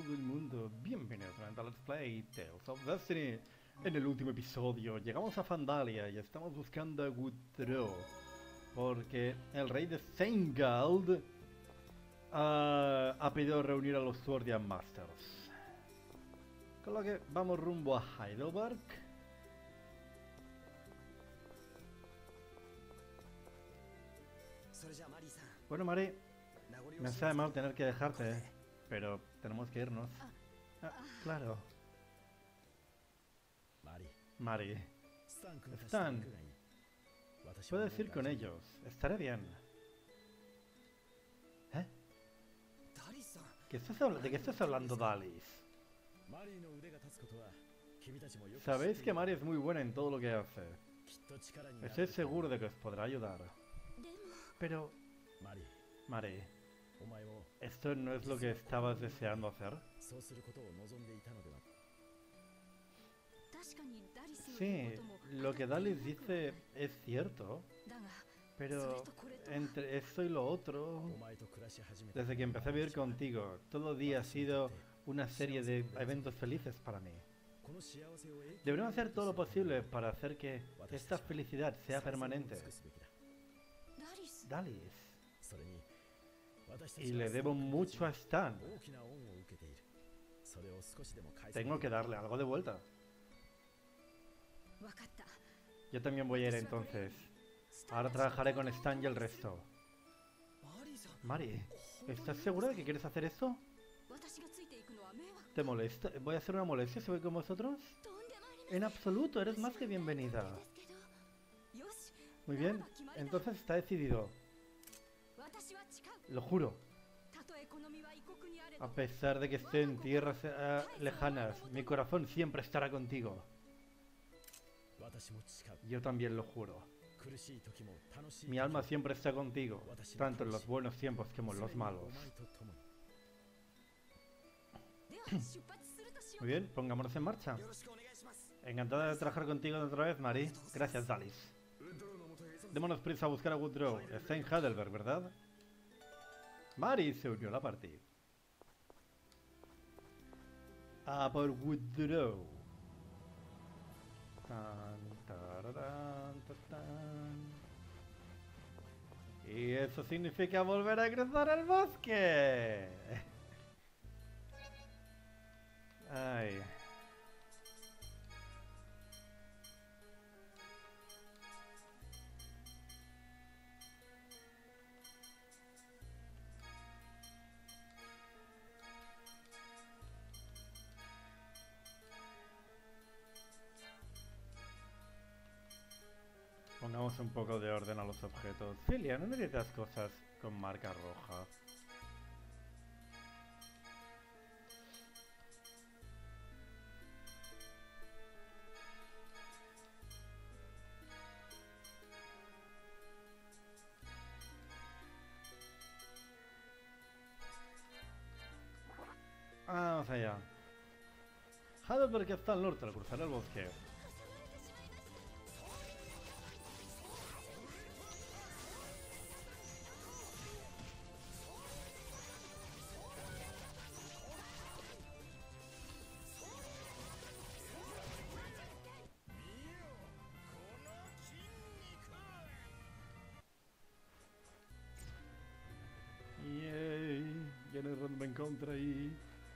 todo el mundo, bienvenidos a Let's Play Tales of Destiny. En el último episodio llegamos a Phandalia y estamos buscando a Woodrow, porque el rey de Seingald ha pedido reunir a los Swordian Masters. Con lo que vamos rumbo a Heidelberg. Bueno, Mari, me sabe mal tener que dejarte, pero tenemos que irnos. Claro. Mari. Stan, puedes ir con ellos. Estaré bien. ¿Eh? ¿De qué estás hablando, Dalis? Sabéis que Mari es muy buena en todo lo que hace. Estoy seguro de que os podrá ayudar. Pero... Mari, ¿esto no es lo que estabas deseando hacer? Sí, lo que Dalis dice es cierto, pero entre esto y lo otro, desde que empecé a vivir contigo, todo día ha sido una serie de eventos felices para mí. Deberíamos hacer todo lo posible para hacer que esta felicidad sea permanente. Dalis. Y le debo mucho a Stan. Tengo que darle algo de vuelta. Yo también voy a ir entonces. Ahora trabajaré con Stan y el resto. Mari, ¿estás segura de que quieres hacer esto? ¿Te molesta? ¿Voy a hacer una molestia si voy con vosotros? En absoluto, eres más que bienvenida. Muy bien, entonces está decidido. Lo juro. A pesar de que esté en tierras lejanas, mi corazón siempre estará contigo. Yo también lo juro. Mi alma siempre está contigo, tanto en los buenos tiempos como en los malos. Muy bien, pongámonos en marcha. Encantada de trabajar contigo otra vez, Mari. Gracias, Dalis. Démonos prisa a buscar a Woodrow. Está en Heidelberg, ¿verdad? Mari se unió a la partida. A por Woodrow. Y eso significa volver a cruzar el bosque. Ay. Pongamos un poco de orden a los objetos. Filia, no necesitas cosas con marca roja. Vamos allá. Heidelberg está al norte, al cruzar el bosque. Yay, ya no me encuentro ahí.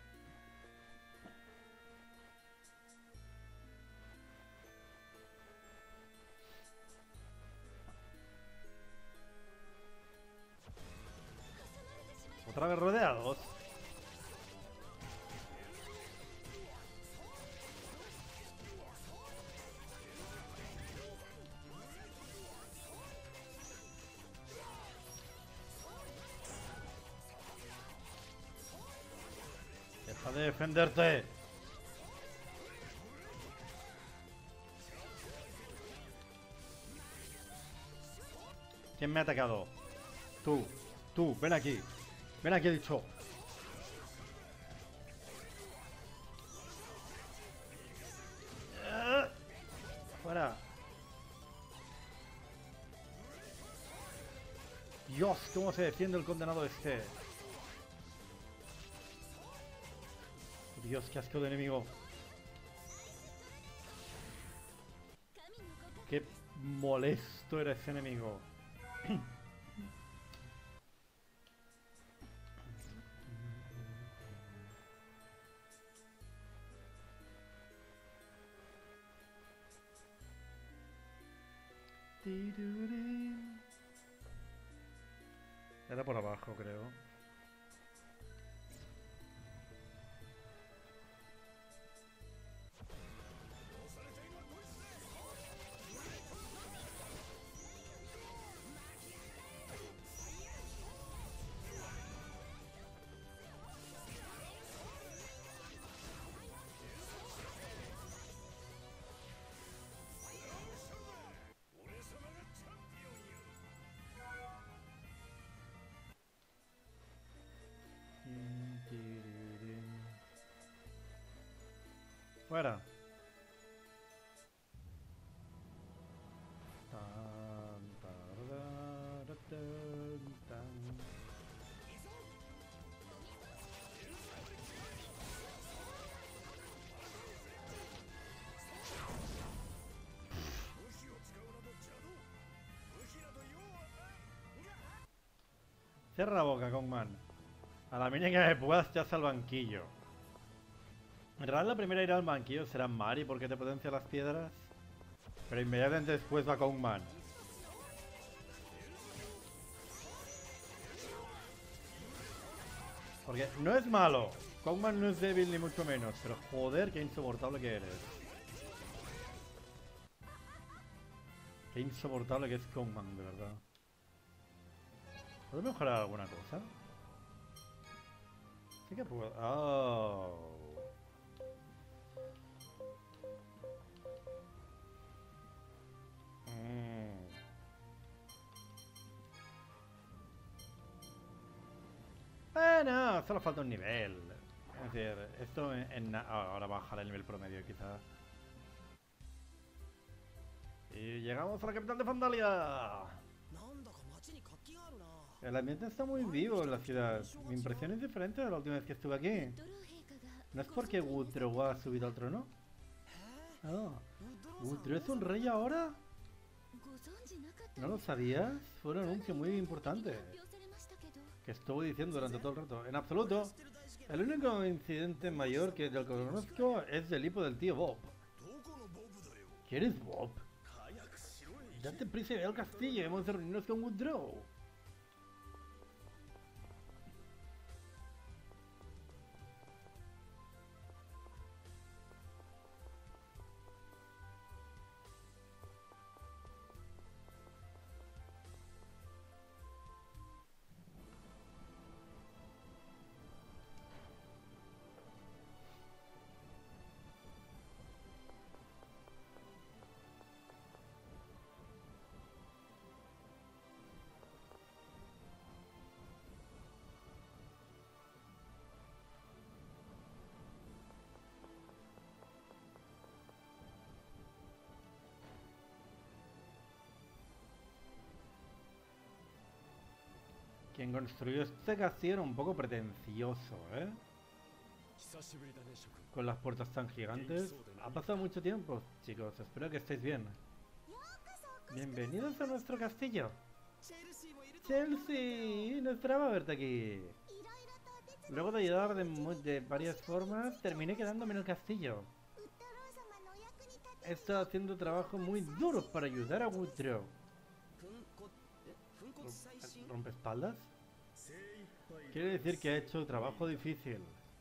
Otra vez rodeados. Deja de defenderte. ¿Quién me ha atacado? Tú, ven aquí. Ven aquí, he dicho. Fuera. Dios, cómo se defiende el condenado este. Dios, qué asco de enemigo. Qué molesto era ese enemigo. Era por abajo, creo. Fuera. Cierra la boca, Kongman. A la mínima que me puedas, ya al banquillo. En realidad la primera irá al banquillo será Mari porque te potencia las piedras. Pero inmediatamente después va Kongman. Porque no es malo. Kongman no es débil ni mucho menos. Pero joder, qué insoportable que eres. Qué insoportable que es Kongman, de verdad. ¿Puedo mejorar alguna cosa? Sí que puedo. Oh. No, solo falta un nivel. Es decir, esto ahora bajará el nivel promedio quizás. Y llegamos a la capital de Vandalia. El ambiente está muy vivo en la ciudad. Mi impresión es diferente de la última vez que estuve aquí. ¿No es porque Woodrow ha subido al trono? Oh, ¿Woodrow es un rey ahora? ¿No lo sabías? Fue un anuncio muy importante que estuve diciendo durante todo el rato. En absoluto. El único incidente mayor del que conozco es el hipo del tío Bob. ¿Quién es Bob? Date prisa y ve al castillo. Hemos de reunirnos con Woodrow. Quien construyó este castillo era un poco pretencioso, ¿eh? Con las puertas tan gigantes. Ha pasado mucho tiempo, chicos. Espero que estéis bien. Bienvenidos a nuestro castillo. Chelsea, no esperaba verte aquí. Luego de ayudar de varias formas, terminé quedándome en el castillo. He estado haciendo trabajo muy duro para ayudar a Woodrow. ¿Rompeespaldas? Quiere decir que ha hecho trabajo difícil.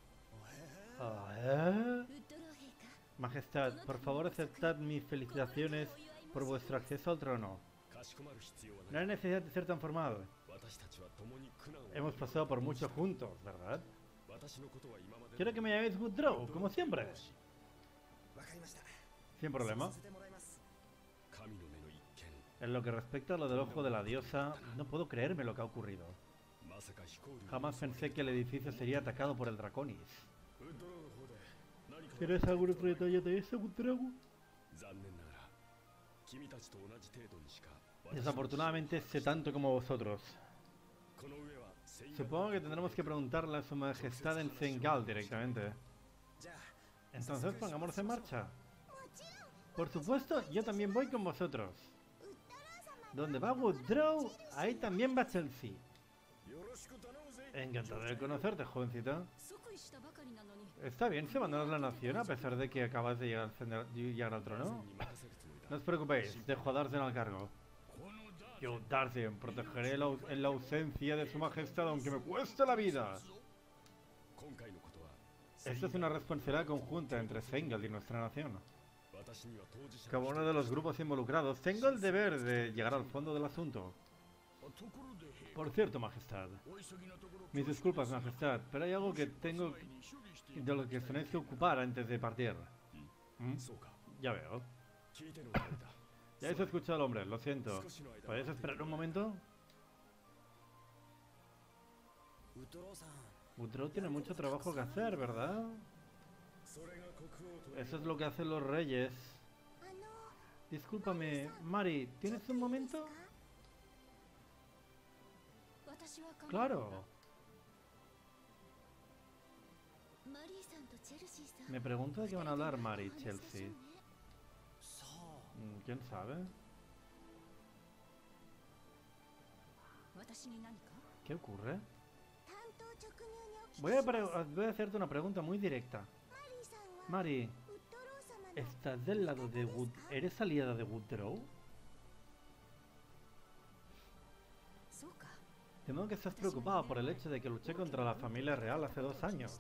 Majestad, por favor aceptad mis felicitaciones por vuestro acceso al trono. No hay necesidad de ser tan formal. Hemos pasado por mucho juntos, ¿verdad? Quiero que me llaméis Woodrow, como siempre. Sin problema. En lo que respecta a lo del ojo de la diosa, no puedo creerme lo que ha ocurrido. Jamás pensé que el edificio sería atacado por el Draconis. ¿Tienes algún otro detalle de eso, Woodrow? Desafortunadamente sé tanto como vosotros. Supongo que tendremos que preguntarle a su majestad en Sengal directamente. Entonces pongámonos en marcha. Por supuesto, yo también voy con vosotros. Donde va Woodrow, ahí también va Chelsea. Encantado de conocerte, jovencita. Está bien si abandonas la nación a pesar de que acabas de llegar al trono. No os preocupéis, dejo a Darcy al cargo. Yo, Darcy, protegeré en la ausencia de su majestad aunque me cueste la vida. Esta es una responsabilidad conjunta entre Zengel y nuestra nación. Como uno de los grupos involucrados, tengo el deber de llegar al fondo del asunto. Por cierto, majestad. Mis disculpas, majestad, pero hay algo que tengo de lo que os tenéis que ocupar antes de partir. ¿Mm? Ya veo. Ya habéis escuchado al hombre, lo siento. ¿Podéis esperar un momento? Woodrow tiene mucho trabajo que hacer, ¿verdad? Eso es lo que hacen los reyes. Discúlpame, Mari, ¿tienes un momento? Claro. Me pregunto de qué van a hablar Mari y Chelsea. ¿Quién sabe? ¿Qué ocurre? Voy a hacerte una pregunta muy directa. Mari, ¿estás del lado de ¿eres aliada de Woodrow? De modo que estás preocupada por el hecho de que luché contra la familia real hace 2 años.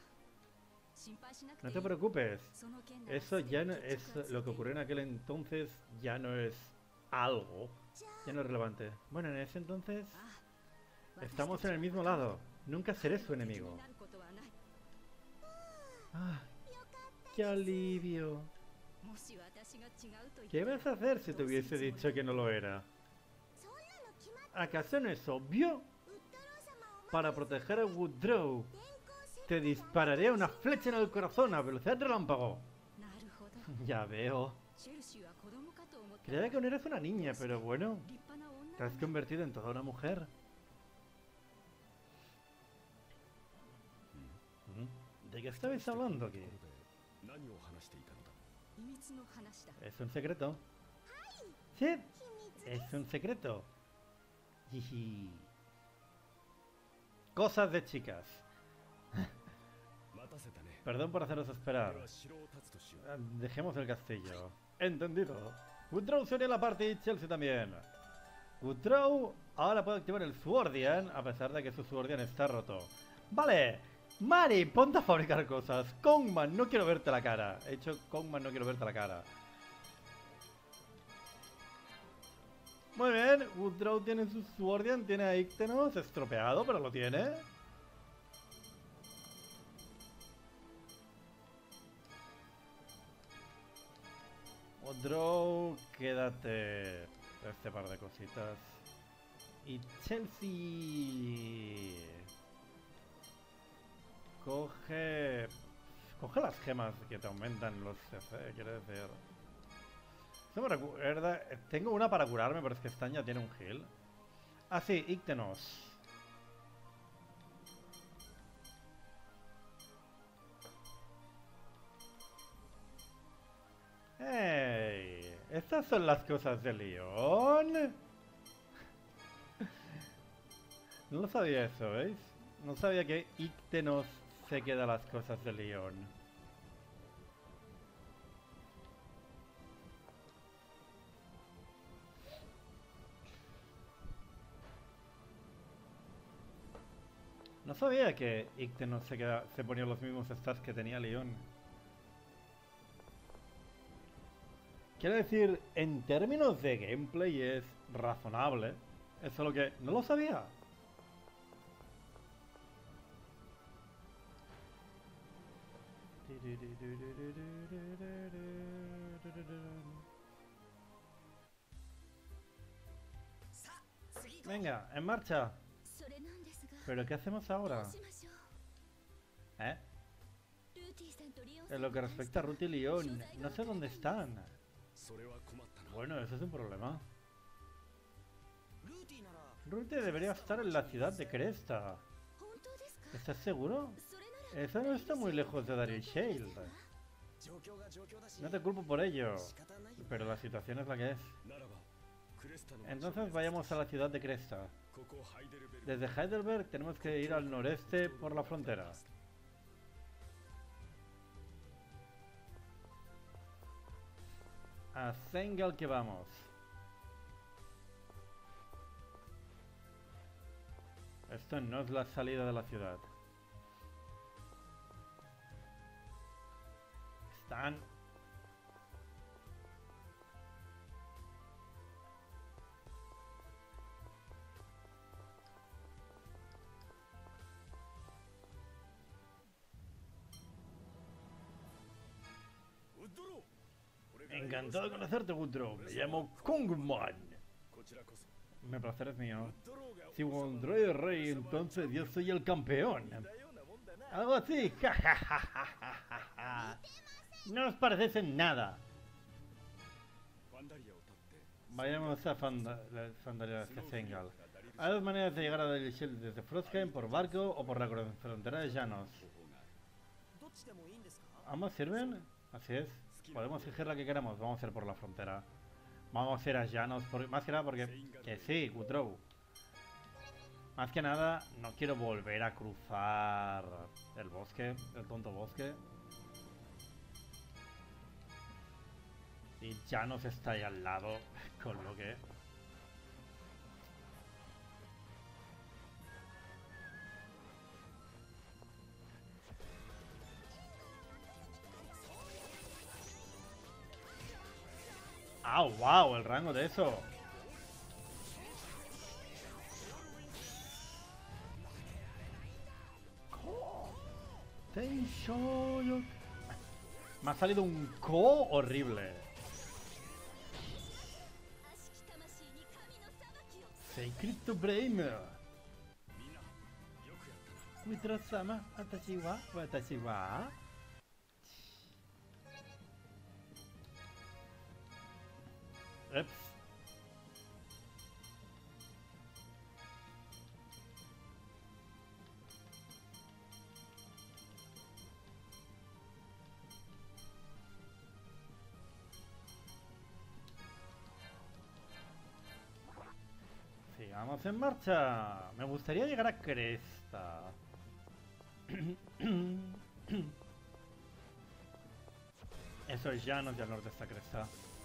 No te preocupes. Eso ya no es lo que ocurrió en aquel entonces, ya no es algo. Ya no es relevante. Bueno, en ese entonces estamos en el mismo lado. Nunca seré su enemigo. Ah, ¡qué alivio! ¿Qué vas a hacer si te hubiese dicho que no lo era? ¿Acaso no es obvio? Para proteger a Woodrow, te dispararé una flecha en el corazón a velocidad relámpago. Ya veo. Creía que no eres una niña, pero bueno, te has convertido en toda una mujer. ¿De qué estabais hablando aquí? Es un secreto. Sí, es un secreto. Jiji. Cosas de chicas. Perdón por haceros esperar. Dejemos el castillo. Entendido. Woodrow se une a la parte y Chelsea también. Woodrow ahora puede activar el Swordian a pesar de que su Swordian está roto. Vale. Mari, ponte a fabricar cosas. Kongman, no quiero verte la cara. He dicho Kongman, no quiero verte la cara. Muy bien, Woodrow tiene su Swordian, tiene a Ictenos estropeado, pero lo tiene. Woodrow, quédate este par de cositas. Y Chelsea... Coge las gemas que te aumentan los CC, quiero decir. Esto me recuerda... Tengo una para curarme, pero es que esta ya tiene un heal. Ah, sí, Ictenos. ¡Hey! Estas son las cosas de Leon. No lo sabía eso, ¿veis? No sabía que Ictenos se queda las cosas de Leon. No sabía que Ictenos se ponía los mismos stats que tenía Leon. Quiero decir, en términos de gameplay es razonable. Eso es lo que... No lo sabía. Venga, en marcha. ¿Pero qué hacemos ahora? ¿Eh? En lo que respecta a Ruth y Leon, no sé dónde están. Bueno, eso es un problema. Ruth debería estar en la ciudad de Cresta. ¿Estás seguro? Eso no está muy lejos de Darius Shield. No te culpo por ello, pero la situación es la que es. Entonces vayamos a la ciudad de Cresta. Desde Heidelberg tenemos que ir al noreste por la frontera. A Zengal que vamos. Esto no es la salida de la ciudad. Están... Encantado de conocerte, Woodrow. Me llamo Kungman. Me placer es mío. Si Woodrow es rey, entonces yo soy el campeón. Algo así. No os parecéis en nada. Vayamos a Fandaria de Zengal. Hay dos maneras de llegar a Deliciel desde Frostheim, por barco o por la frontera de llanos. ¿Ambos sirven? Así es. Podemos elegir la que queramos. Vamos a ir por la frontera. Vamos a ir a llanos. Más que nada porque... Que sí, Woodrow. Más que nada, no quiero volver a cruzar el bosque. El tonto bosque. Y llanos está ahí al lado. Con lo que... ¡Ah, wow! El rango de eso. Me ha salido un Ko horrible. Sacred Brain. Witro-sama, watashi wa. Ups. Sigamos en marcha. Me gustaría llegar a Cresta. Eso es llanos y al norte está Cresta.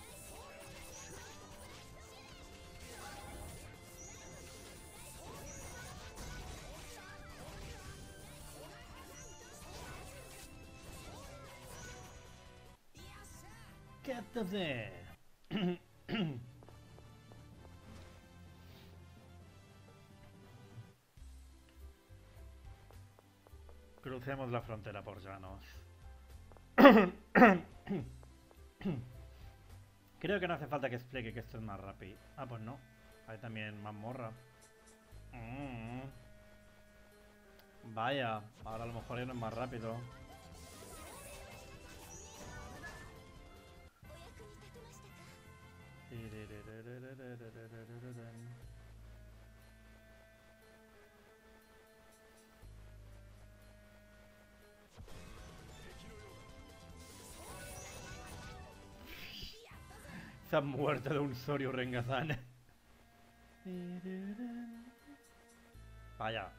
¿Qué te hace? Crucemos la frontera por llanos. Creo que no hace falta que explique que esto es más rápido. Ah, pues no. Hay también mazmorra. Vaya, ahora a lo mejor ya no es más rápido. Se ha muerto de un Soryu Rengazan. Vaya.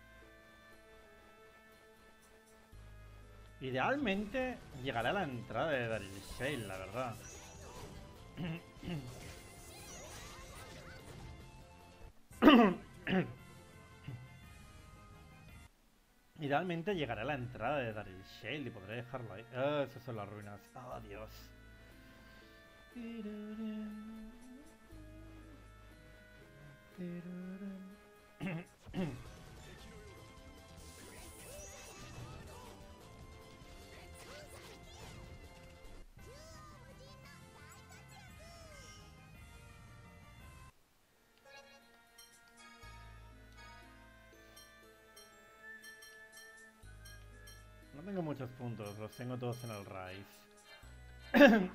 Idealmente llegaré a la entrada de Daryl Shale, la verdad. Idealmente llegaré a la entrada de Daryl Shale y podré dejarlo ahí. Ah, esas son las ruinas. Ah, Dios. No tengo muchos puntos, los tengo todos en el Rise.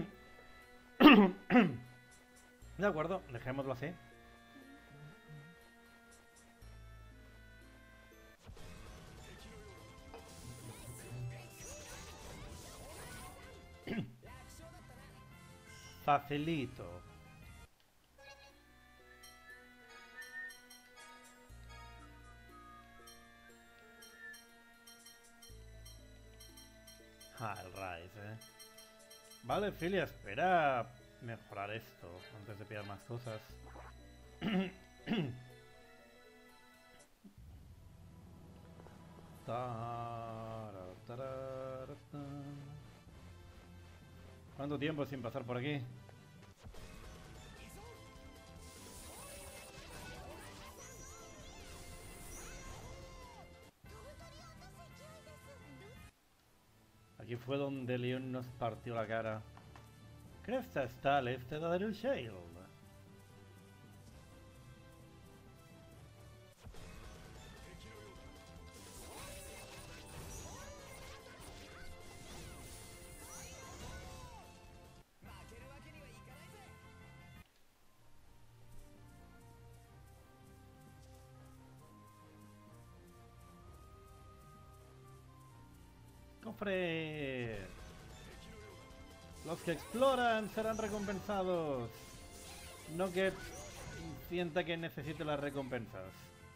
De acuerdo, dejémoslo así. Facilito. Ah, el Rise, Vale, Filia, espera mejorar esto antes de pillar más cosas. ¿Cuánto tiempo sin pasar por aquí? Aquí fue donde Leon nos partió la cara. Cresta está al este de Daryl Shale. ¡Cofre! Los que exploran serán recompensados. No que sienta que necesite las recompensas.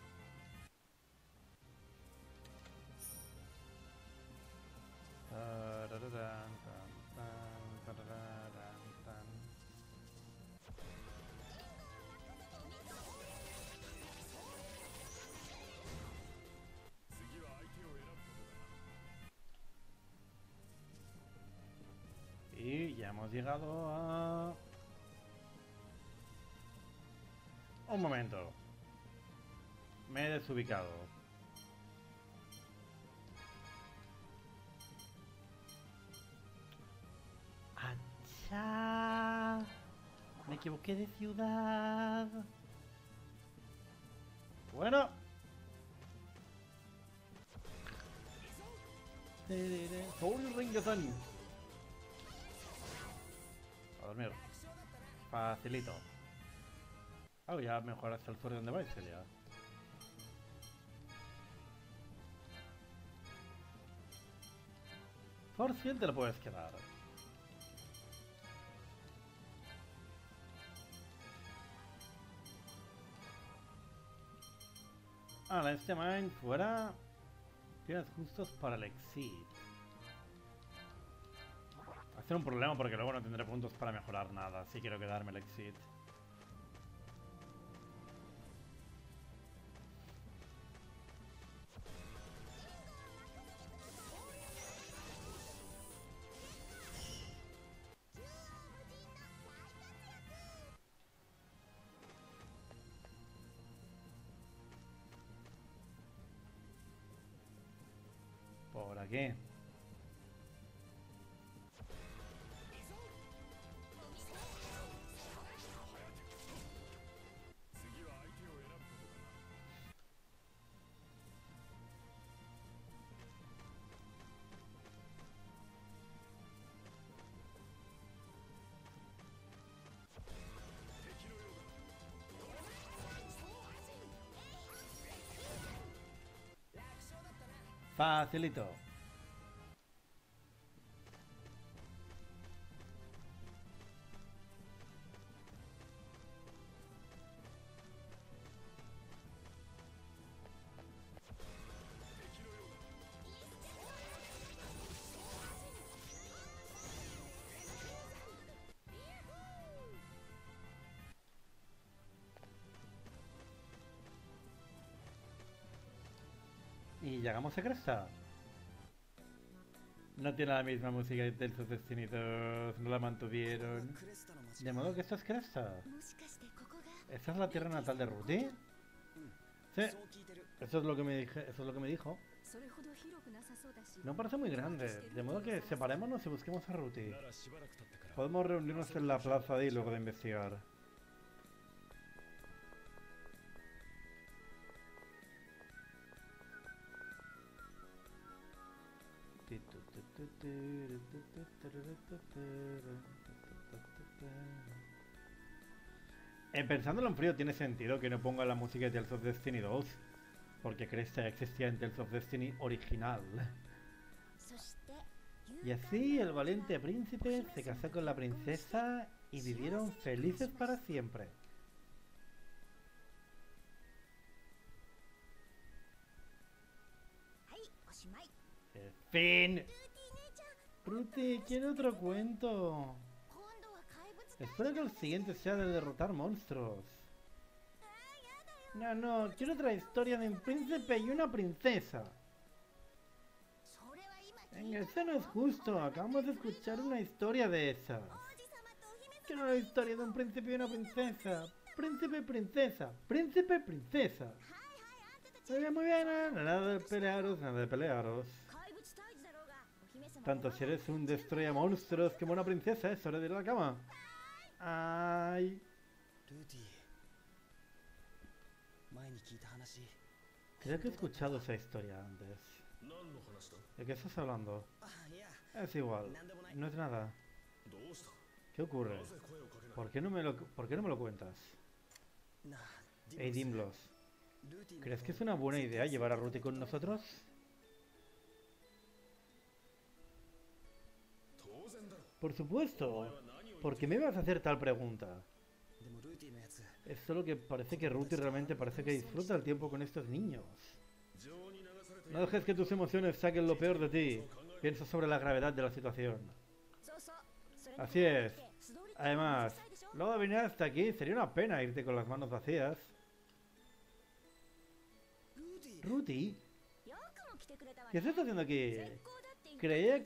Y ya hemos llegado a... Un momento. Me he desubicado. ¡Achá! Me equivoqué de ciudad. Bueno. Soul Ringasan. A dormir. Facilito. Ah, ya mejoraste el suelo donde vais, Celia. Por 100 te lo puedes quedar. Ah, este mine fuera. Tienes justos para el exit. Va a ser un problema porque luego no tendré puntos para mejorar nada. Si quiero quedarme el exit. Por aquí. Facilito. Y llegamos a Cresta. No tiene la misma música del sus destinidos, no la mantuvieron. De modo que esto es Cresta. ¿Esta es la tierra natal de Ruti? Sí, eso es lo que me dije, eso es lo que me dijo. No parece muy grande, de modo que separémonos y busquemos a Ruti. Podemos reunirnos en la plaza y luego de investigar. Pensándolo en frío, tiene sentido que no ponga la música de Tales of Destiny 2, porque Cresta existía en Tales of Destiny original. Y así el valiente príncipe se casó con la princesa y vivieron felices para siempre. ¡Fin! Ruthie, quiero otro cuento. Espero que el siguiente sea de derrotar monstruos. No, quiero otra historia de un príncipe y una princesa. Venga, eso no es justo. Acabamos de escuchar una historia de esas. Quiero una historia de un príncipe y una princesa. Príncipe y princesa. Príncipe y princesa. Muy bien, nada de pelearos, nada de pelearos. Tanto si eres un destruye monstruos como una princesa, es hora de ir a la cama. Ay. Creo que he escuchado esa historia antes. ¿De qué estás hablando? Es igual, no es nada. ¿Qué ocurre? ¿Por qué no me lo cuentas? Hey, Dimblos, ¿crees que es una buena idea llevar a Ruthie con nosotros? Por supuesto. ¿Por qué me vas a hacer tal pregunta? Es solo que parece que Ruthie realmente parece que disfruta el tiempo con estos niños. No dejes que tus emociones saquen lo peor de ti. Piensa sobre la gravedad de la situación. Así es. Además, luego de venir hasta aquí sería una pena irte con las manos vacías. Ruthie, ¿qué estás haciendo aquí? Creía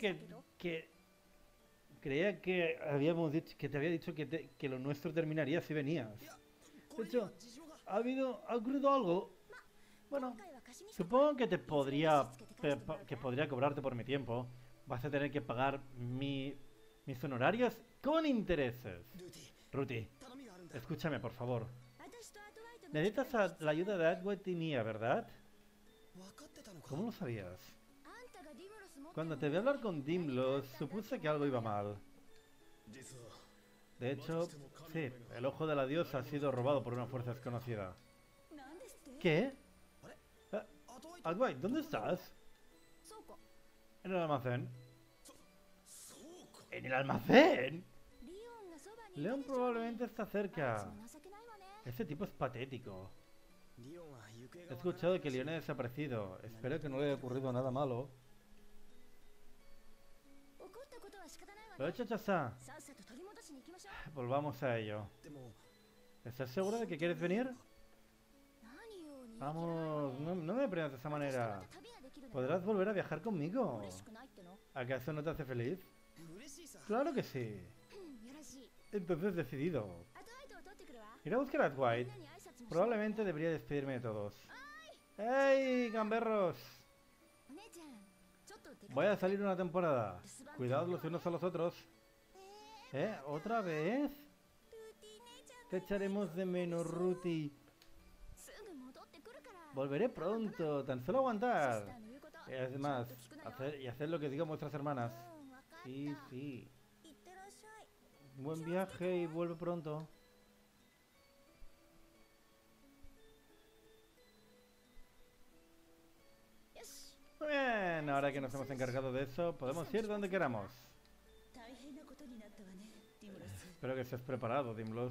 que habíamos dicho, que te había dicho que lo nuestro terminaría si venías. De hecho, ha ocurrido algo. Bueno, supongo que podría cobrarte por mi tiempo. Vas a tener que pagar mis honorarios con intereses. Ruthie, escúchame, por favor. Necesitas la ayuda de Adwait y Mia, ¿verdad? ¿Cómo lo sabías? Cuando te vi hablar con Dimblos, supuse que algo iba mal. De hecho, sí, el ojo de la diosa ha sido robado por una fuerza desconocida. ¿Qué? Adwait, ¿dónde estás? En el almacén. ¿En el almacén? Leon probablemente está cerca. Ese tipo es patético. He escuchado que Leon ha desaparecido. Espero que no le haya ocurrido nada malo. Pero hecho ya está. Volvamos a ello. ¿Estás segura de que quieres venir? Vamos, no me prendas de esa manera. ¿Podrás volver a viajar conmigo? ¿Acaso no te hace feliz? Claro que sí. Entonces decidido. Iré a buscar a Adwait. Probablemente debería despedirme de todos. ¡Hey, gamberros! Voy a salir una temporada. Cuidad los unos a los otros. ¿Otra vez? Te echaremos de menos, Ruthie. Volveré pronto, tan solo aguantar. Es más, hacer lo que digan vuestras hermanas. Sí, sí. Buen viaje y vuelve pronto. Muy bien, ahora que nos hemos encargado de eso, podemos ir donde queramos. Espero que estés preparado, Dimblos.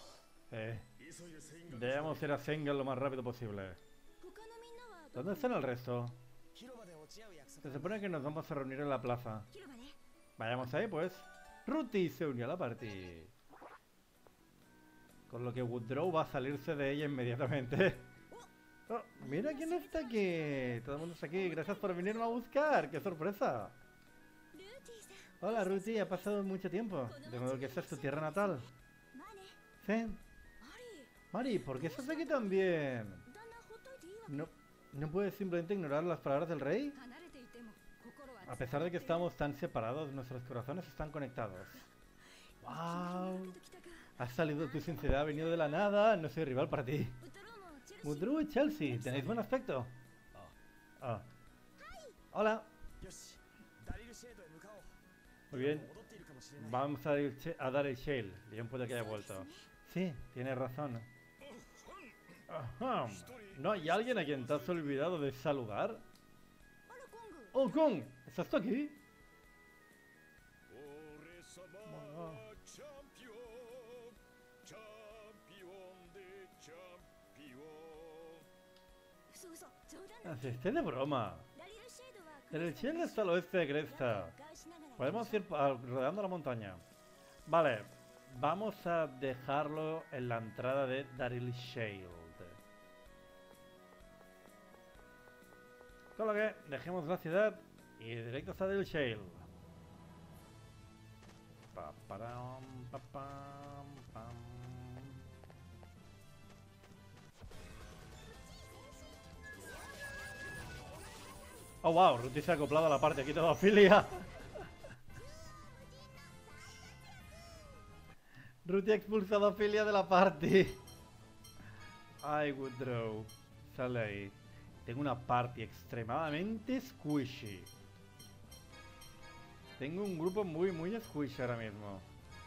Debemos ir a Sengal lo más rápido posible. ¿Dónde están el resto? Se supone que nos vamos a reunir en la plaza. Vayamos ahí, pues. Ruthie se unió a la party. Con lo que Woodrow va a salirse de ella inmediatamente. Oh, mira quién está aquí. Todo el mundo está aquí. Gracias por venirme a buscar. ¡Qué sorpresa! Hola, Ruthie. Ha pasado mucho tiempo. De modo que esta es tu tierra natal. ¿Sí? Mari, ¿por qué estás aquí también? ¿No puedes simplemente ignorar las palabras del rey? A pesar de que estamos tan separados, nuestros corazones están conectados. ¡Wow! Has salido, tu sinceridad ha venido de la nada. No soy rival para ti. Woodrow y Chelsea, ¿tenéis buen aspecto? Hola. Muy bien. Vamos a dar el Shale. Bien puede que haya vuelto. Sí, tienes razón. Ajá. ¿No hay alguien a quien te has olvidado de saludar? ¡Oh, Kong! ¿Estás tú aquí? Si esté de broma. El Shield está al oeste de Cresta. Podemos ir rodeando la montaña. Vale, vamos a dejarlo en la entrada de Daryl Shield. Con lo que dejemos la ciudad y directo hasta Daryl Shield. Oh wow, Ruti se ha acoplado a la parte aquí toda Ophelia. Ruti ha expulsado a Ophelia de la party. Ay, Woodrow. Sale ahí. Tengo una party extremadamente squishy. Tengo un grupo muy squishy ahora mismo.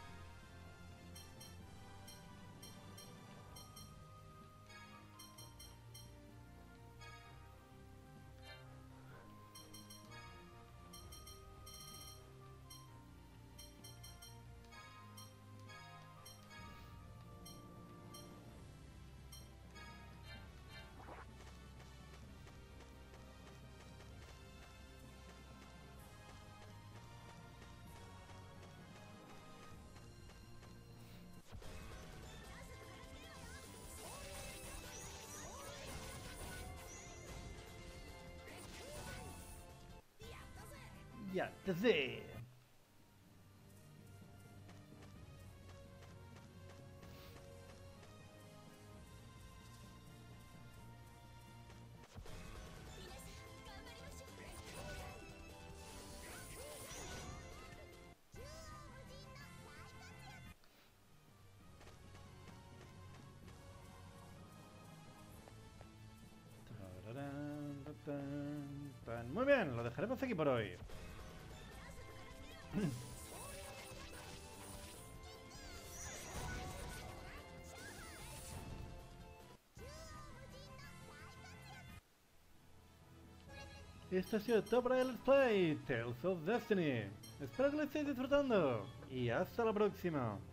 Ya te sé. Muy bien, lo dejaremos aquí por hoy. Esto ha sido todo para el Let's Play Tales of Destiny. Espero que lo estéis disfrutando y hasta la próxima.